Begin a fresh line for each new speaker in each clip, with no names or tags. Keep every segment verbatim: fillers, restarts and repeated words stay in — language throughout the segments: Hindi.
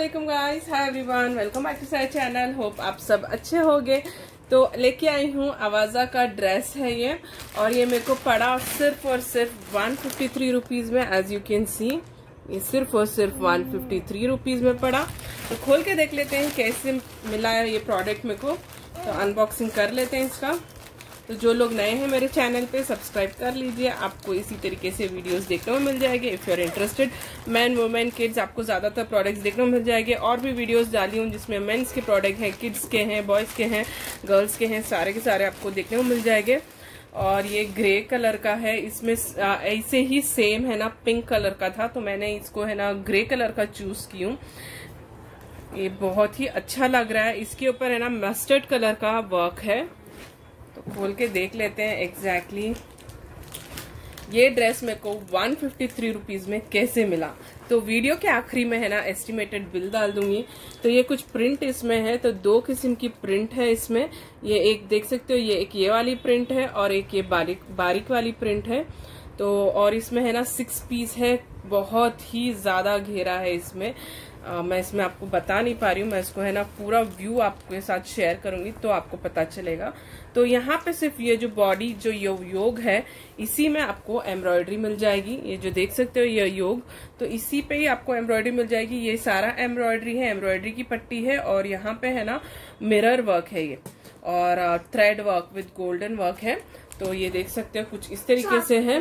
वालेकुम guys, hi everyone, welcome back to side channel. Hope आप सब अच्छे होंगे। तो लेके आई हूँ आवाजा का ड्रेस है ये, और ये मेरे को पड़ा सिर्फ और सिर्फ वन फिफ्टी थ्री रुपीज में। एज यू कैन सी ये सिर्फ और सिर्फ वन फिफ्टी थ्री रुपीज में पड़ा। तो खोल के देख लेते हैं कैसे मिला है ये प्रोडक्ट मेरे को। तो अनबॉक्सिंग कर लेते हैं इसका। तो जो लोग नए हैं मेरे चैनल पे सब्सक्राइब कर लीजिए, आपको इसी तरीके से वीडियोस देखने को मिल जाएंगे। If you are interested, man women kids, आपको ज़्यादातर प्रोडक्ट्स देखने को मिल जाएंगे। और भी वीडियोस डाली हूँ जिसमें मेंस के प्रोडक्ट हैं, किड्स के हैं, बॉयज़ के हैं, गर्ल्स के हैं, सारे के सारे आपको देखने को मिल जाएंगे। और ये ग्रे कलर का है, इसमें ऐसे ही सेम है ना पिंक कलर का था, तो मैंने इसको है ना ग्रे कलर का चूज की हूँ। ये बहुत ही अच्छा लग रहा है। इसके ऊपर है ना मस्टर्ड कलर का वर्क है। तो खोल के देख लेते हैं एग्जैक्टली ये ड्रेस मेरे को वन फिफ्टी थ्री रुपीज में कैसे मिला। तो वीडियो के आखिरी में है ना एस्टिमेटेड बिल डाल दूंगी। तो ये कुछ प्रिंट इसमें है, तो दो किस्म की प्रिंट है इसमें। ये एक देख सकते हो, ये एक ये वाली प्रिंट है और एक ये बारीक बारीक वाली प्रिंट है। तो और इसमें है ना सिक्स पीस है, बहुत ही ज्यादा घेरा है इसमें। आ, मैं इसमें आपको बता नहीं पा रही हूँ, मैं इसको है ना पूरा व्यू आपके साथ शेयर करूंगी तो आपको पता चलेगा। तो यहाँ पे सिर्फ ये जो बॉडी जो यो, योग है, इसी में आपको एम्ब्रॉयडरी मिल जाएगी। ये जो देख सकते हो ये योग, तो इसी पे ही आपको एम्ब्रॉयडरी मिल जाएगी। ये सारा एम्ब्रॉयडरी है, एम्ब्रॉयडरी की पट्टी है, और यहाँ पे है ना मिरर वर्क है ये, और thread work with golden work है। तो ये देख सकते हो कुछ इस तरीके से है।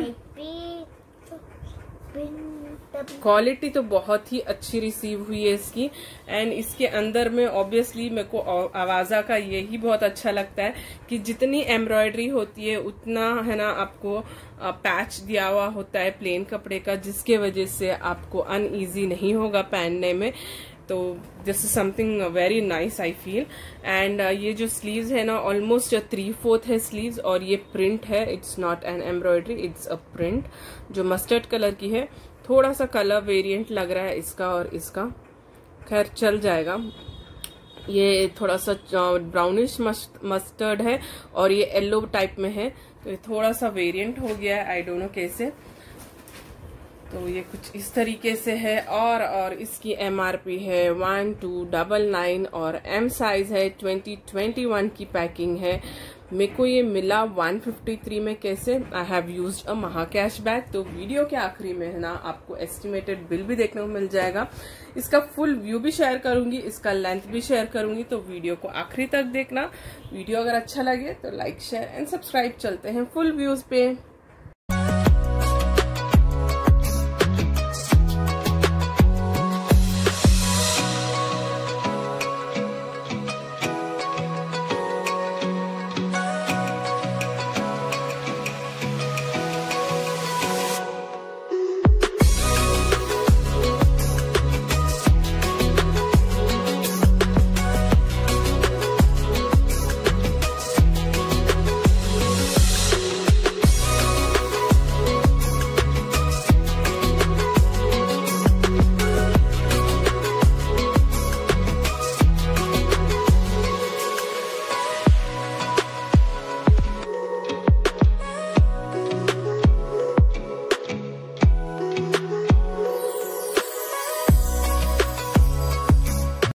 क्वालिटी तो बहुत ही अच्छी रिसीव हुई है इसकी। एंड इसके अंदर में ऑब्वियसली मेरे को आवाजा का यही बहुत अच्छा लगता है कि जितनी एम्ब्रॉयडरी होती है उतना है ना आपको पैच दिया हुआ होता है प्लेन कपड़े का, जिसके वजह से आपको अनईजी नहीं होगा पहनने में। तो this is something very nice I feel. And ये जो स्लीव्स है ना ऑलमोस्ट थ्री फोर्थ है स्लीव्स, और ये प्रिंट है, it's not an embroidery, it's a print जो मस्टर्ड कलर की है। थोड़ा सा कलर वेरिएंट लग रहा है इसका और इसका, खैर चल जाएगा। ये थोड़ा सा ब्राउनिश मस्टर्ड है और ये येलो टाइप में है, तो ये थोड़ा सा वेरिएंट हो गया है, आई डोंट नो कैसे। तो ये कुछ इस तरीके से है। और और इसकी एमआरपी है वन टू डबल नाइन और एम साइज है, ट्वेंटी ट्वेंटी वन की पैकिंग है। मेरे को ये मिला वन फिफ्टी थ्री में कैसे। आई हैव यूज्ड अ महा कैश बैक। तो वीडियो के आखिरी में है ना आपको एस्टिमेटेड बिल भी देखने को मिल जाएगा। इसका फुल व्यू भी शेयर करूंगी, इसका लेंथ भी शेयर करूंगी, तो वीडियो को आखिरी तक देखना। वीडियो अगर अच्छा लगे तो लाइक शेयर एंड सब्सक्राइब। चलते हैं फुल व्यूज पे।